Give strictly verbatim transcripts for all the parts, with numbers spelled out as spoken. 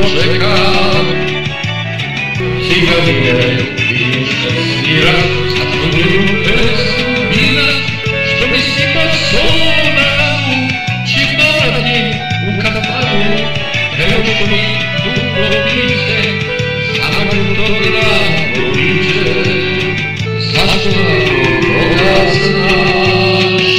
dočekam. Cigarije piše svira, zatrudnju pesmu vina, što mi sipa sona u čitati u kafanu, evo što mi duglo piše, samo to glavo liče, zašto toga znaš?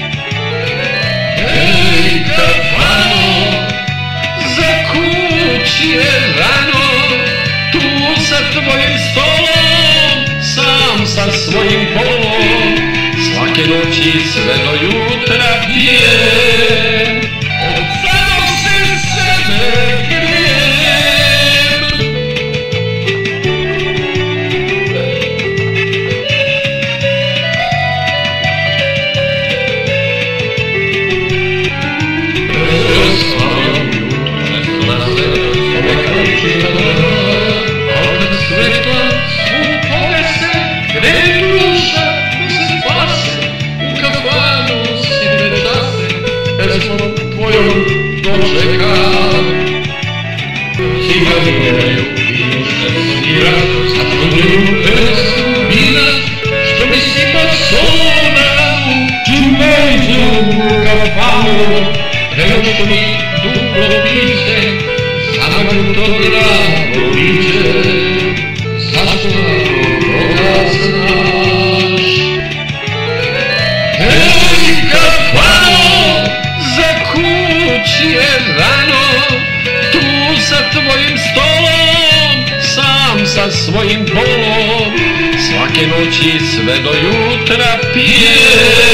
Ej, kafano, za kući je rano, tu sa tvojim stolom, sam sa svojim polom, svake noći sve do jutra pijem, od samog se sebe grijem. Prespavam jutra, na sebe, ovakva čita, a kad svetla svu povese, gde duša da se spase, u kafanu sitne čase, pesmom tvojom dočekam. Cigarije piše svira, zatrudnju pesmu vina, što mi sipa sona u čimejđu u kafanu, evo što mi duglo piše, samo to glavo liče, zašto toga znaš? Ej, kafano, za kući je rano, tu sa tvojim stolom, sam sa svojim polom, svake noći sve do jutra pijem.